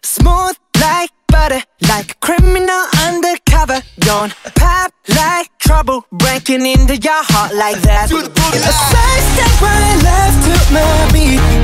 Smooth like butter, like a criminal undercover. Don't pop like trouble, breaking into your heart like that. A side step right left to my beat.